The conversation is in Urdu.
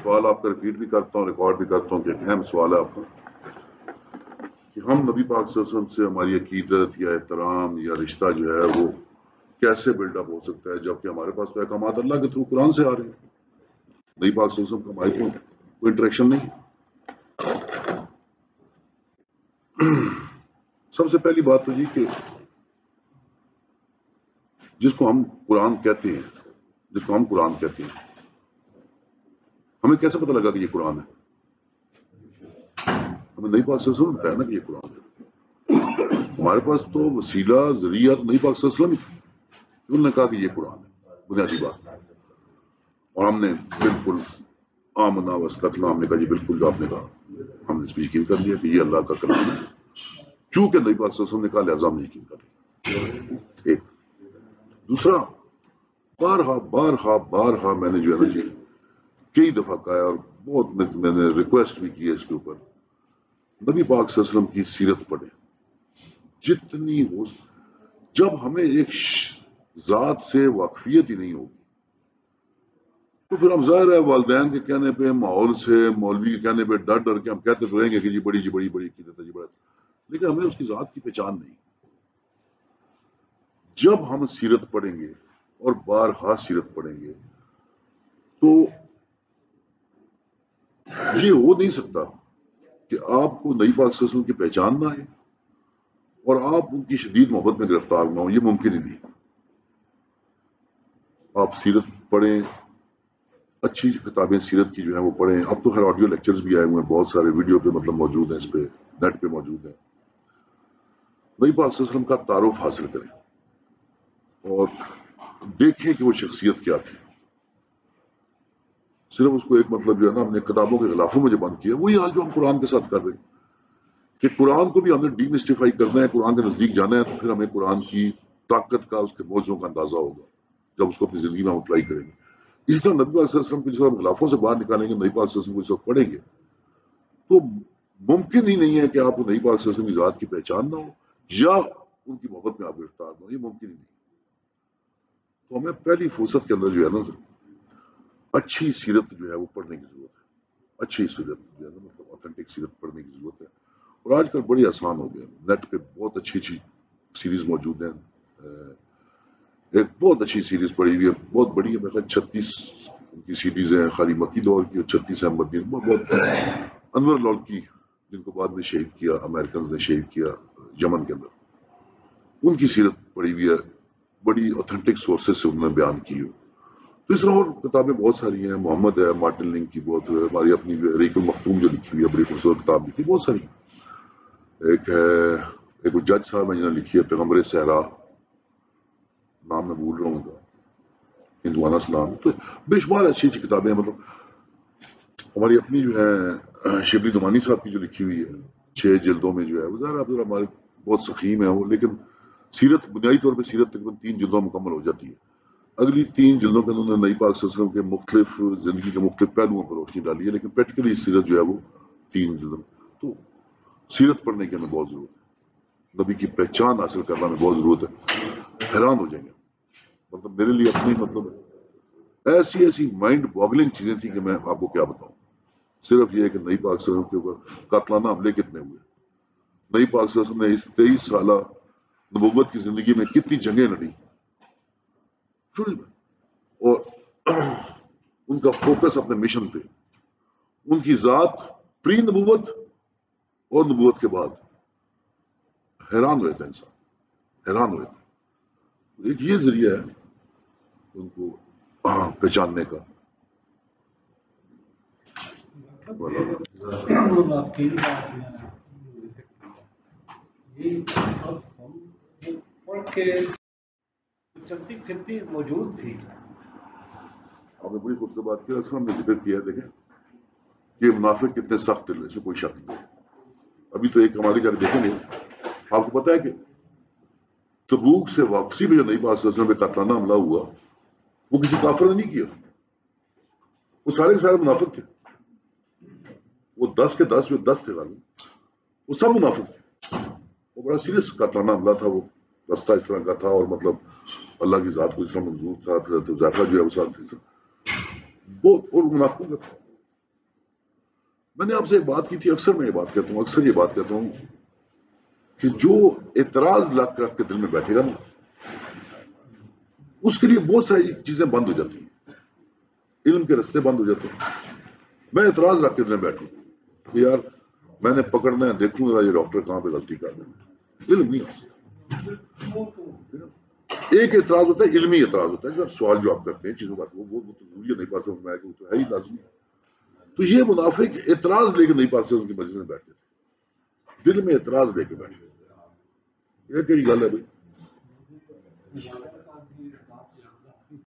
سوال آپ کا ریپیٹ بھی کرتا ہوں، ریکارڈ بھی کرتا ہوں کہ اہم سوال ہے آپ کا کہ ہم نبی پاک صلی اللہ علیہ وسلم سے ہماری عقیدت یا احترام یا رشتہ جو ہے وہ کیسے بلڈ اپ ہو سکتا ہے جبکہ ہمارے پاس پیغامات اللہ کے تھرو قرآن سے آ رہے ہیں، نبی پاک صلی اللہ علیہ وسلم کا ہماری کوئی انٹریکشن نہیں۔ سب سے پہلی بات تو جی کہ جس کو ہم قرآن کہتے ہیں ہمیں کیسے پتہ لگا کہ یہ قرآن ہے؟ ہمیں نبی پاک صلی اللہ علیہ وسلم بتایا نا کہ یہ قرآن ہے۔ ہمارے پاس تو وسیلہ ذریعہ نبی پاک صلی اللہ علیہ وسلم ہی، انہوں نے کہا کہ یہ قرآن ہے، بنیادی بات، اور ہم نے بالکل آمنا واستقنا، ہم نے کہا جی بالکل جو آپ نے کہا، ہم نے اس پہ یقین کر لیا کہ یہ اللہ کا کلام ہے، چونکہ نبی پاک صلی اللہ علیہ وسلم نے کہا لہٰذا ہم نے یقین کر لیا۔ ایک دوسرا، بارہا میں نے جو ہے نا جی کئی دفعہ کہا اور بہت میں نے ریکویسٹ بھی کی ہے اس کے اوپر، نبی پاک صلی اللہ علیہ وسلم کی سیرت پڑھیں جتنی ہو۔ جب ہمیں ایک ذات سے واقفیت ہی نہیں ہوگی تو پھر ہم ظاہر ہے والدین کے کہنے پہ، ماحول سے، مولوی کے کہنے پہ ڈر ڈر کے ہم کہتے تو رہیں گے کہ جی بڑی عقیدت ہے جی بڑا، لیکن ہمیں اس کی ذات کی پہچان نہیں۔ جب ہم سیرت پڑھیں گے اور بارہا سیرت پڑھیں گے تو یہ ہو نہیں سکتا کہ آپ کو نبی پاک صلی اللہ علیہ وسلم کی پہچان نہ آئے اور آپ ان کی شدید محبت میں گرفتار نہ ہو، یہ ممکن ہی نہیں۔ آپ سیرت پڑھیں، اچھی کتابیں سیرت کی جو ہیں وہ پڑھیں۔ اب تو خیر آڈیو لیکچرز بھی آئے ہوئے ہیں، بہت سارے ویڈیو پہ مطلب موجود ہیں، اس پہ نیٹ پہ موجود ہیں۔ نبی پاک صلی اللہ علیہ وسلم کا تعارف حاصل کریں اور دیکھیں کہ وہ شخصیت کیا تھی۔ صرف اس کو ایک مطلب جو ہے نا ہم نے کتابوں کے غلافوں میں جو بند کیا، وہی حال جو ہم قرآن کے ساتھ کر رہے ہیں کہ قرآن کو بھی ہم نے ڈی مسٹیفائی کرنا ہے، قرآن کے نزدیک جانا ہے، تو پھر ہمیں قرآن کی طاقت کا، اس کے موضوعوں کا اندازہ ہوگا جب اس کو اپنی زندگی میں ہم اپلائی کریں گے۔ اسی طرح نبی پاک صلی اللہ علیہ وسلم کو جب ہم غلافوں سے باہر نکالیں گے، نبی پاک صلی اللہ علیہ وسلم کو جب پڑھیں گے تو ممکن ہی نہیں ہے کہ آپ کو نبی پاک صلی اللہ علیہ وسلم کی ذات کی پہچان نہ ہو یا ان کی محبت میں آپ گرفتار نہ ہو، یہ ممکن ہی نہیں۔ تو ہمیں پہلی فرصت کے اندر جو ہے نا اچھی سیرت جو ہے وہ پڑھنے کی ضرورت ہے، اچھی سیرت جو ہے نا مطلب آتھینٹک سیرت پڑھنے کی ضرورت ہے۔ اور آج کل بڑی آسان ہو گیا، نیٹ پہ بہت اچھی سیریز موجود ہیں۔ ایک بہت اچھی سیریز پڑھی ہوئی ہے، بہت بڑی ہے، میرے خیال 36 کی سیریز ہیں خالی مکی دور کی، اور 36 احمد دین بہت انور لالکی جن کو بعد میں شہید کیا، امریکنز نے شہید کیا یمن کے اندر، ان کی سیرت پڑھی ہوئی ہے، بڑی آتھینٹک سورسز سے انہوں نے بیان کی ہے۔ تو اس طرح اور کتابیں بہت ساری ہیں، محمد ہے، مارٹن لنک کی بہت ہے، ہماری اپنی ریق المختوم جو لکھی ہوئی ہے، بڑی خوبصورت کتاب لکھی، بہت ساری۔ ایک ہے، ایک جج صاحب نے لکھی ہے پیغمبر صحرا، نام میں بھول رہا ہوں گا، ہندوانہ اسلام، تو بے شمار اچھی اچھی کتابیں ہیں۔ مطلب ہماری اپنی جو ہے شبلی نعمانی صاحب کی جو لکھی ہوئی ہے 6 جلدوں میں جو ہے، وہ ظاہر ہمارے بہت سخیم ہے وہ، لیکن سیرت بنیادی طور پہ سیرت تقریباً 3 جلدوں مکمل ہو جاتی ہے۔ اگلی 3 جلدوں کے اندر نبی پاک صلی اللہ علیہ وسلم کے مختلف زندگی کے مختلف پہلوؤں پر روشنی ڈالی ہے، لیکن پریکٹیکلی سیرت جو ہے وہ 3 جلدوں۔ تو سیرت پڑھنے کی ہمیں بہت ضرورت ہے، نبی کی پہچان حاصل کرنا میں بہت ضرورت ہے۔ حیران ہو جائیں گے، مطلب میرے لیے اپنی مطلب ایسی مائنڈ باگلنگ چیزیں تھیں کہ میں آپ کو کیا بتاؤں۔ صرف یہ ہے کہ نبی پاک صلی اللہ علیہ وسلم کے اوپر قاتلانہ حملے کتنے ہوئے، نبی پاک صلی اللہ علیہ وسلم نے اس 23 سالہ نبوت کی زندگی میں کتنی جنگیں لڑی، اور ان کا فوکس اپنے مشن پہ، ان کی ذات پری نبوت اور نبوت کے بعد، حیران ہوئے تھے انسان، حیران ہوئے تھے۔ ایک یہ ذریعہ ہے ان کو پہچاننے کا۔ چلتی پھرتی موجود تھی۔ آپ نے بڑی خوبصورت بات کی، اکثر ہم نے ذکر کیا ہے، دیکھیں یہ منافق کتنے سخت دل، اس میں کوئی شک نہیں۔ ابھی تو ایک ہماری جگہ دیکھیں گے، آپ کو پتا ہے کہ تبوک سے واپسی میں جو نبی پاک صلی اللہ علیہ وسلم پہ قاتلانہ حملہ ہوا، وہ کسی کافر نے نہیں کیا، وہ سارے کے سارے منافق تھے، وہ 10 کے 10 جو 10 تھے غالب، وہ سب منافق تھے۔ وہ بڑا سیریس قاتلانہ حملہ تھا، وہ رستہ اس طرح کا تھا، اور مطلب اللہ کی ذات کو اس طرح منظور تھا، پھر حضرت حذیفہ جو ہے وہ ساتھ تھے، وہ اور منافقوں کا تھا۔ میں نے آپ سے ایک بات کی تھی، اکثر میں یہ بات کہتا ہوں، اکثر یہ بات کہتا ہوں کہ جو اعتراض رکھ کے دل میں بیٹھے گا نا، اس کے لیے بہت ساری چیزیں بند ہو جاتی ہیں، علم کے رستے بند ہو جاتے ہیں۔ میں اعتراض رکھ کے دل میں بیٹھوں کہ یار میں نے پکڑنا ہے، دیکھوں گا یہ ڈاکٹر کہاں پہ غلطی کر رہے ہیں، علم نہیں ہوتا۔ ایک اعتراض ہوتا ہے علمی اعتراض ہوتا ہے، جو سوال جو آپ کرتے ہیں چیزوں کا وہ تو ضروری نہیں پاس میں وہ تو ہے ہی لازمی۔ تو یہ منافق اعتراض لے کے نہیں پاسے ان کی مجلس میں بیٹھتے تھے، دل میں اعتراض لے کے بیٹھتے تھے۔ یہ کیڑی گل ہے بھائی؟